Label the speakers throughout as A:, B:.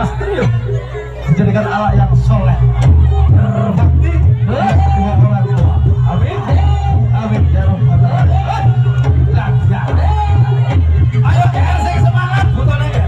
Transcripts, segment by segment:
A: Lastri menjadikan anak yang soleh, berbakti kedua orang tua. Amin, amin ya robbal alamin. Ayo RC semangat, bukan aja.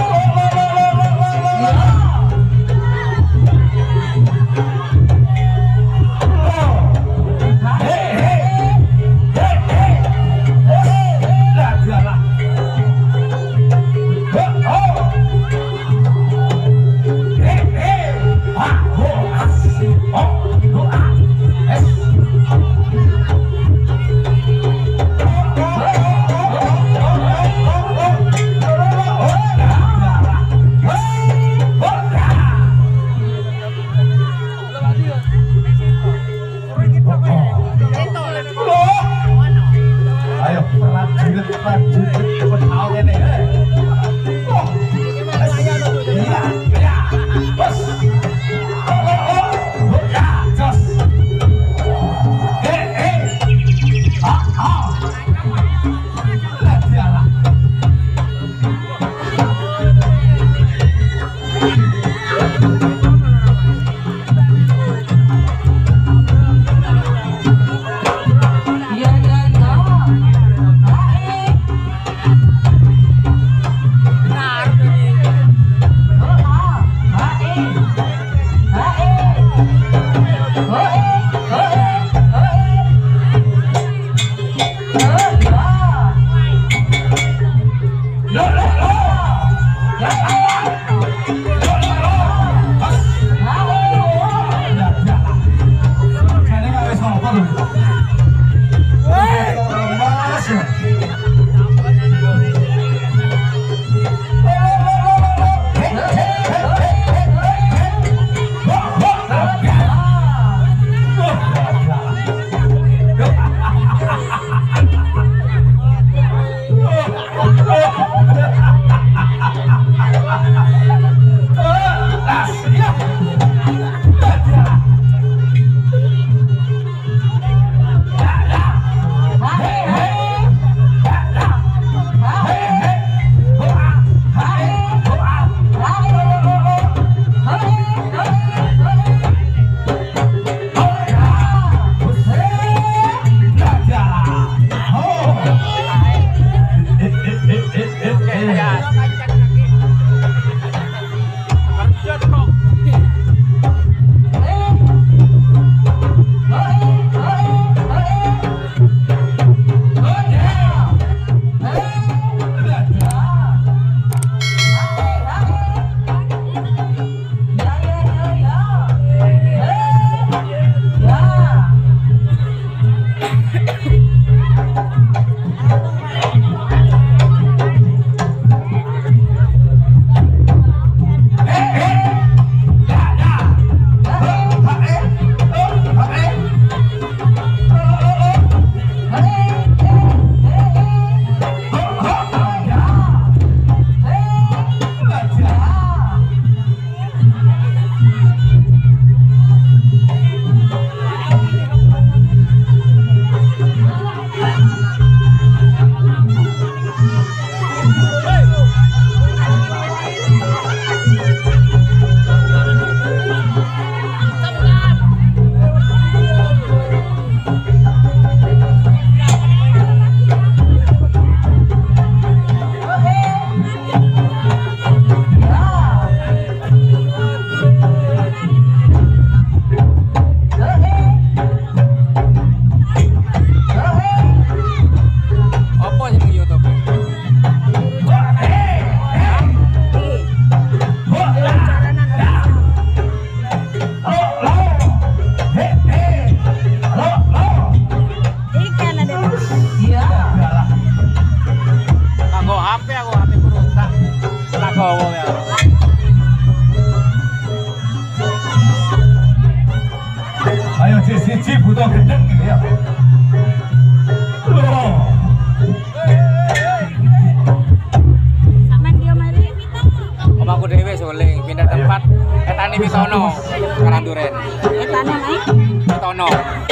B: Pitono, Karanduren.
C: Etane naik.
B: Pitono.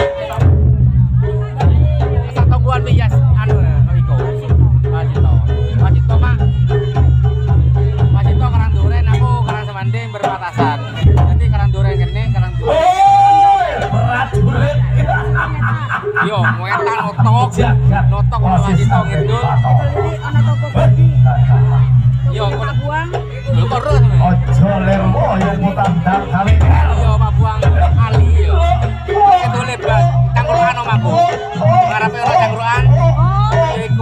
B: Satu bulan bias anu iko. Masito. Masito Mak. Masito Karanduren aku Karang Yo, wetan notok. Notok masih tong itu.
C: Ana toko kopi.
B: Yo, kok
C: Buang.
B: lu terus.
A: Ojo lermo yang mutandang kali.
B: Yo, Pak Buang Ali yo. Itu lebar cangkruan omaku. Ngarepe ora cangkruan. Yo iku.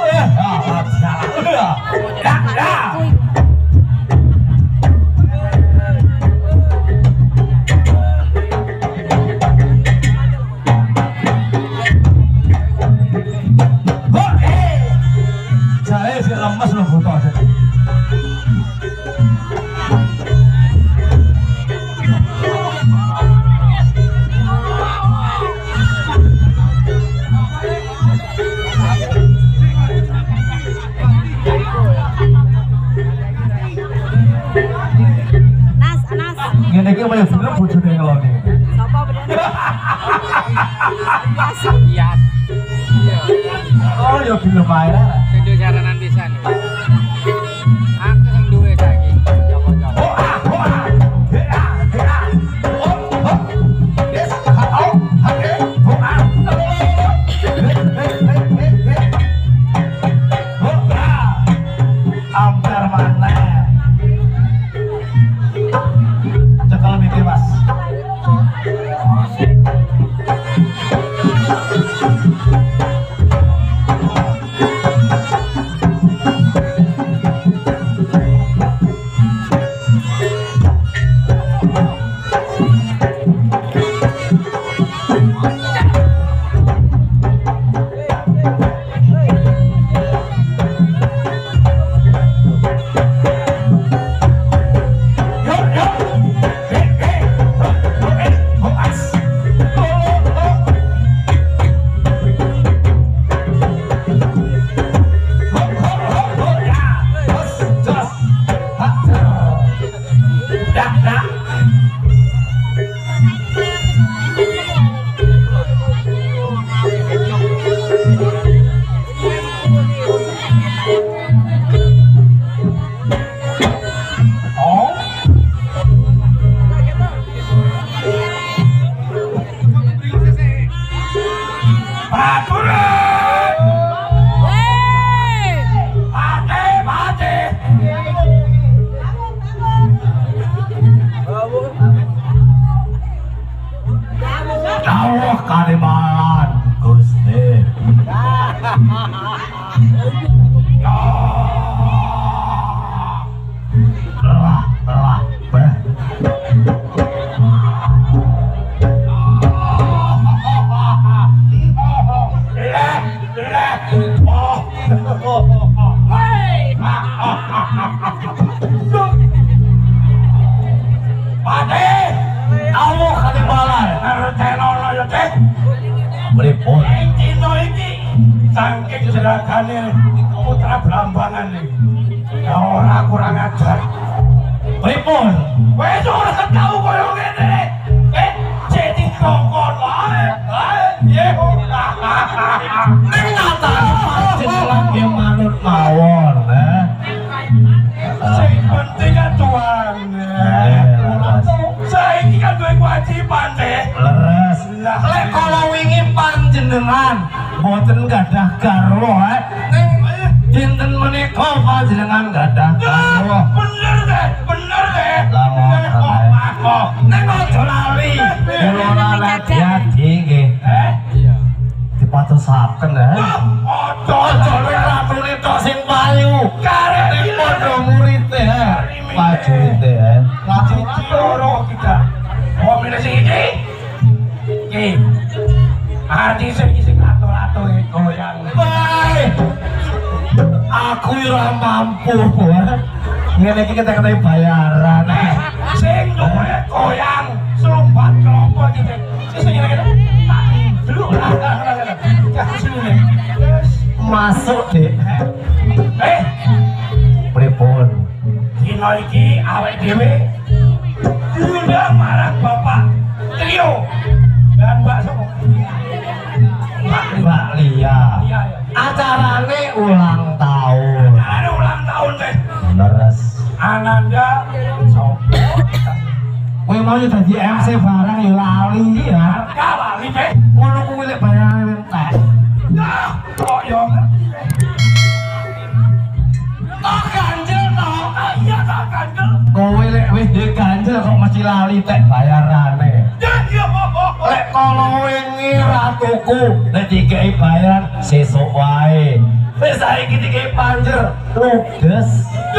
A: Saya sih lemes loh butuh aja.
C: Anas.
A: Ngene iki kaya film bojone ngeloni.
C: Sapa bener? Biasa.
B: Iya.
A: Oh, ya film ae lah.
B: Sing jaranan pisan. Aku sing duwe saiki. Joko-joko.
A: Amper mana? Cekel mikir mas. Dawuh Kalimantan Gusti. Lah, beh. Pade, dawuh Kalimantan. Tenono yo Cek. Pripun? Dino iki saking jeragane putra Blambangan iki. Ya ora kurang ajar. Pripun? Wis ora tau koyo ngene. Jadi kongkon wae. Ye. Ning ngatan jeneng ge manut mawon, sing penting atuan. Saiki kan duwe kewajiban, leres. Lah lek kala wingi panjenengan mboten gadah garwa, ning dinten menika panjenengan gadah garwa. Bener deh. Lah kok ning aja lali. Kula lagi adi nggih. Iya. Dipatosaken Aja lek ratune tok sing payu. Karep padha murite Pajute Lagi loro kita. Oh milih sing iki. Iki. Ati sing lato-lato goyang. Bae. Aku ora mampu. Ngene iki kita bayaran. Sing duwe goyang slumpat kelompok iki. Sing ngene. Dulu lah. Masuk deh. Pripun? Dino iki awake dhewe diundang marang Bapak Trio dan Mbak Sopo. Mbak Lia. Acarane ulang tahun. Teh. Leres. Ananda Sopo. Kowe mau dadi MC barang ya lali ya. Lali teh. Ngono kuwi lek bayane panjer kok mesti lali tek bayarane. Lek kalau wingi ratuku nek dikei bayaran sesuk wae. Wis saiki dikei panjer ludes.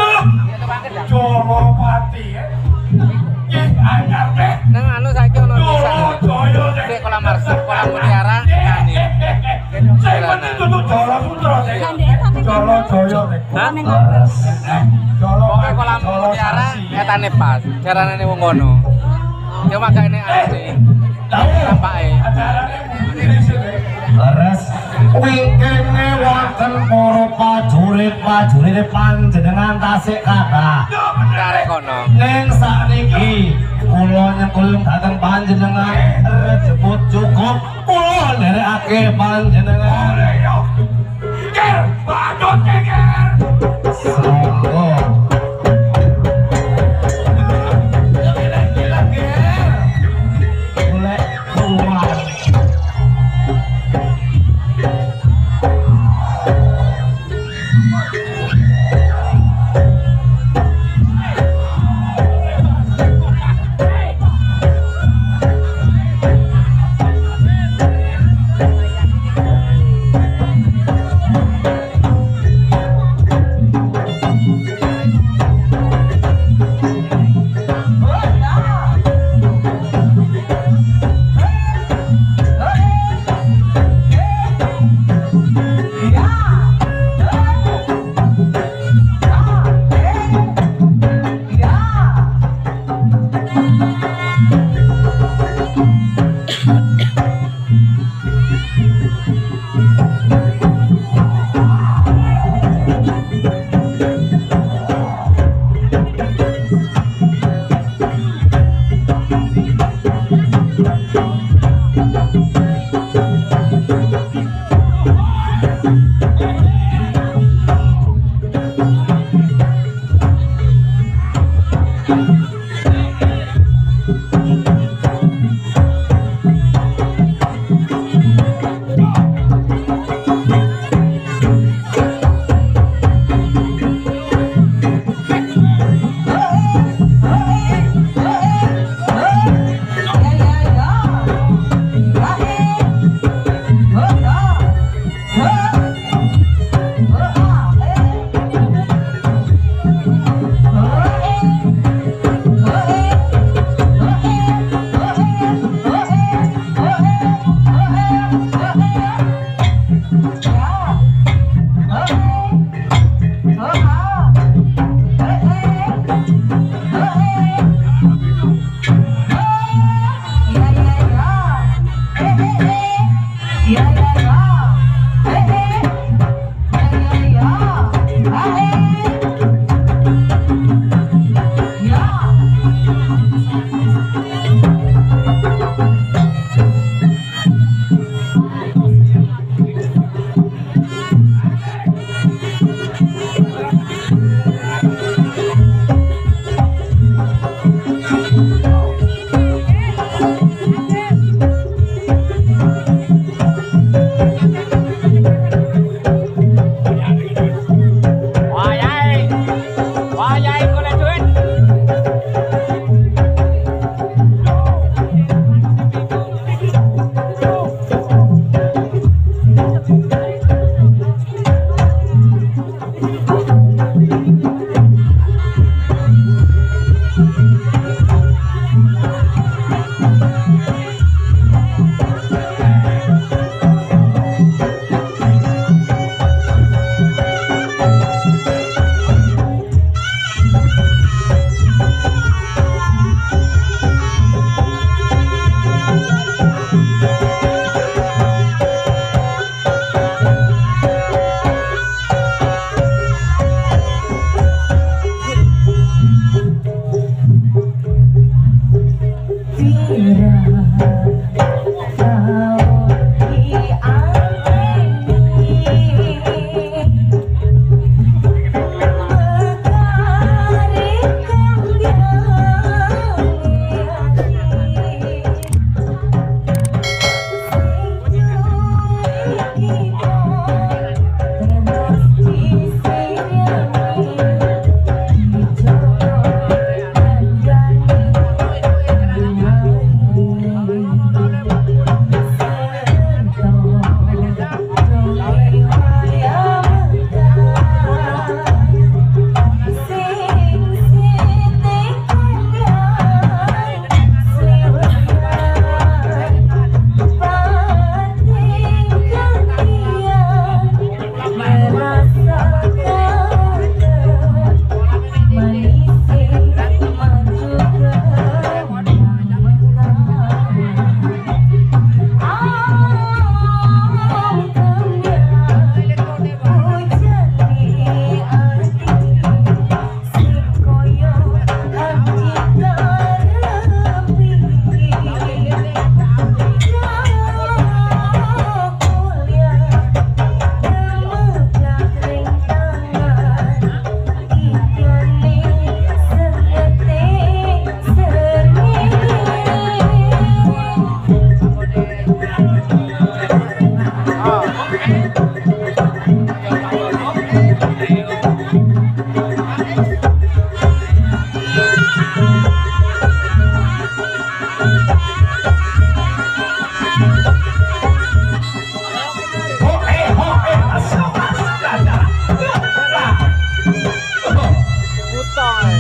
A: Jowo pati. Yen anyar teh.
B: Nang anu saiki ono desa. Dek kolam marsik, kolam mutiara tani.
A: Sing penting dudu Jolo Putra teh. Jolo Joyo teh.
B: Hah?
A: Jolo
B: Pokoke kolam mutiara etane pas. Jarane wong ngono. Cuma gak ini asli. Nampake.
A: Leres wingkene wonten para prajurit panjenengan tasik kathah.
B: Karek kono.
A: Ning sakniki kula nyekul dhateng panjenengan rejeput cukup kula nderekake panjenengan. Ger, badut ger. Sanggo. Golek tuan. Masuk aja.
B: Putoy.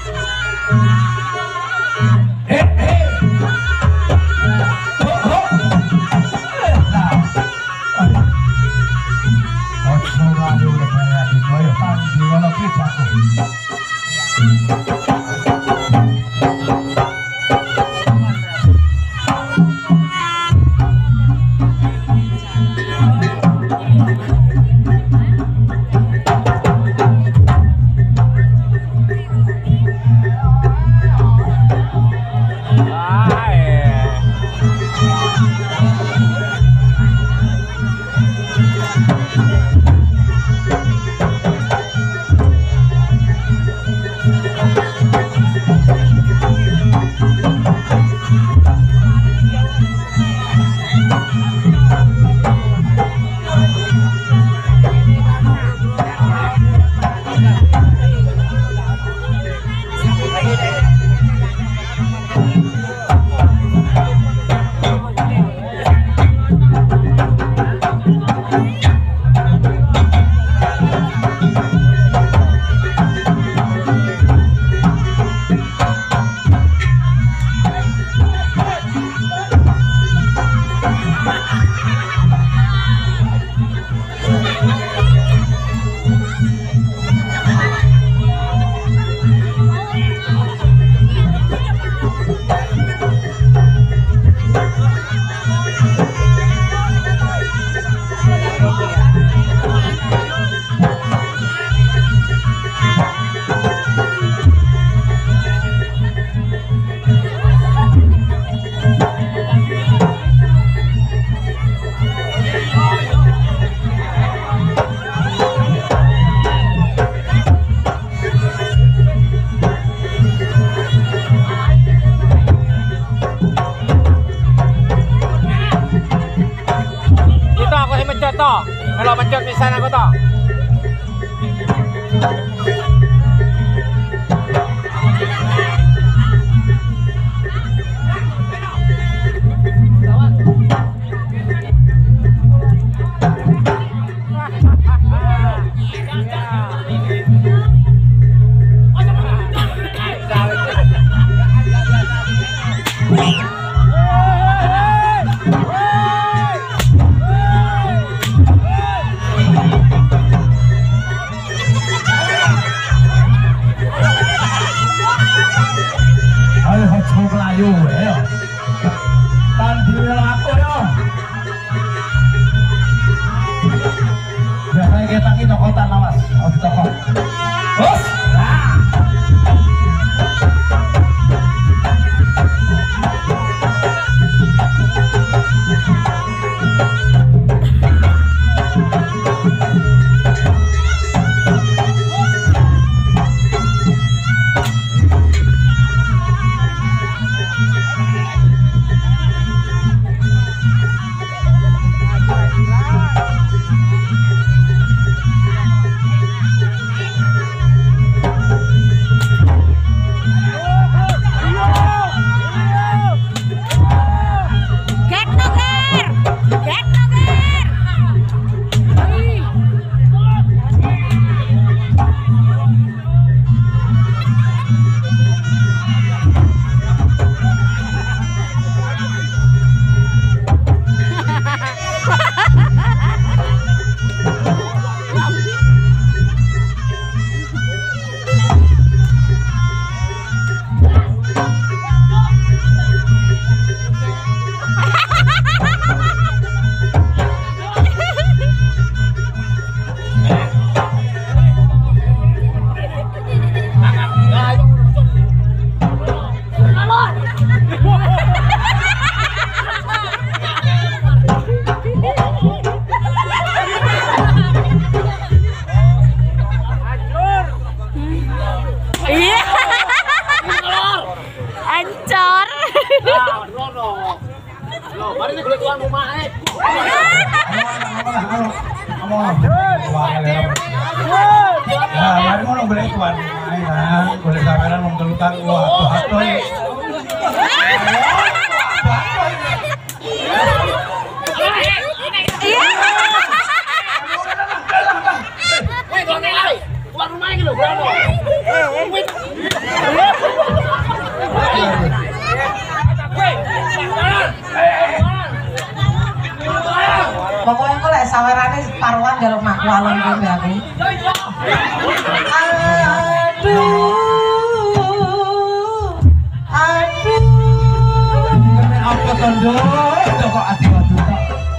B: Kalau pencet pisan aku toh.
A: Biasanya kita ini tokotan awas, harus tokok. Bos. Mari mau boleh tuan, boleh kameran menggelutang wah,
D: sawerane paruan jaluk maku alon kowe aku. Aduh.
A: Apa tondo? Kok adu-adu tok.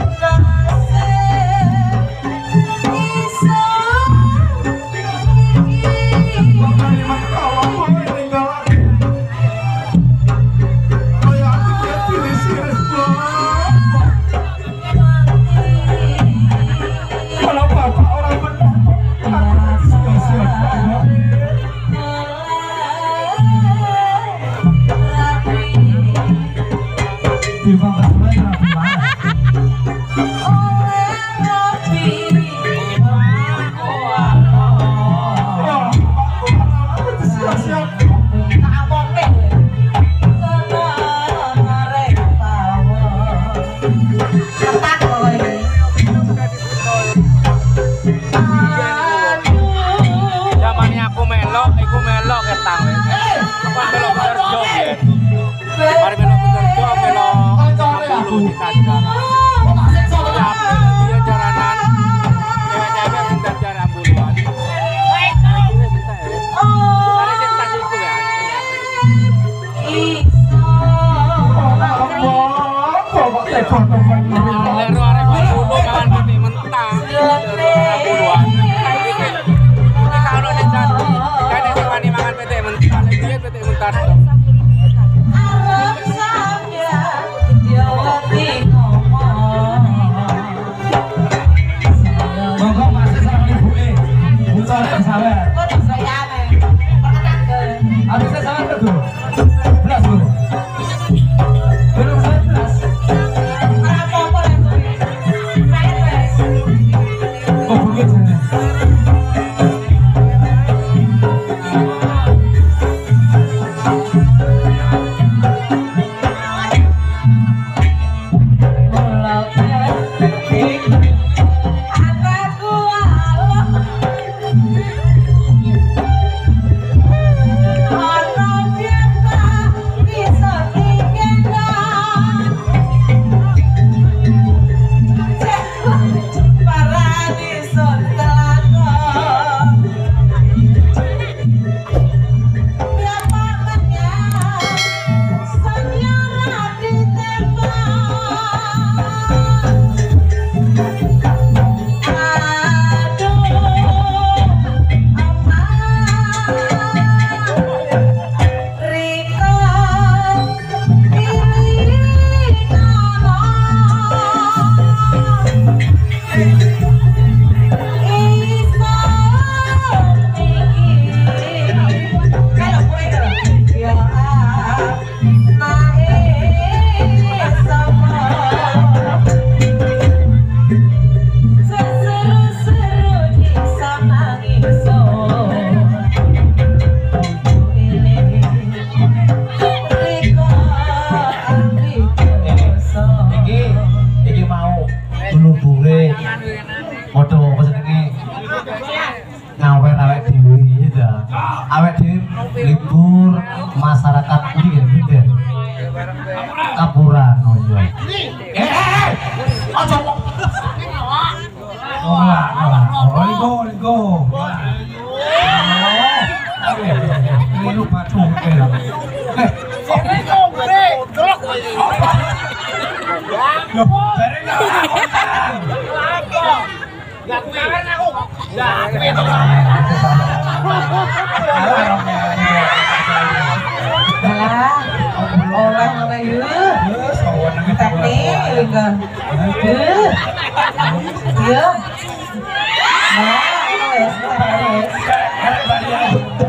A: Libur masyarakat ini gitu. Kapuran oh iya. Ojo. Oh, ligo. Ini lupa tuh.
D: Oleh tapi enggak ya